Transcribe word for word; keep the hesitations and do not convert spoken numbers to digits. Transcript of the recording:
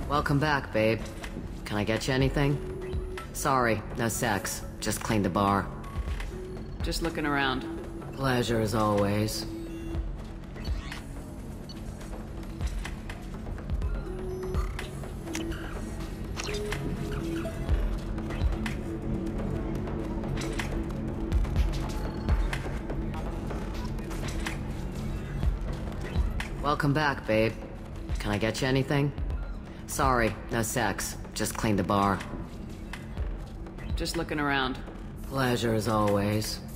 Welcome back, babe. Can I get you anything? Sorry, no sex. Just cleaned the bar. Just looking around. Pleasure as always. Welcome back, babe. Can I get you anything? Sorry, no sex. Just cleaned the bar. Just looking around. Pleasure as always.